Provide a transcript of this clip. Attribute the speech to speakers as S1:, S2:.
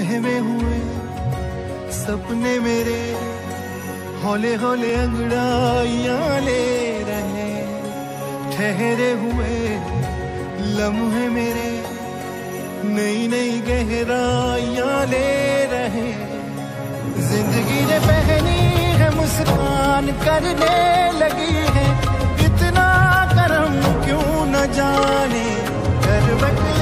S1: सहमे हुए सपने मेरे हौले हौले अंगड़ाइयां ले रहे, ठहरे हुए लम्हे मेरे नई नई गहराइयां ले रहे। जिंदगी ने पहनी है मुस्कान करने लगी है, इतना करम क्यों न जाने कर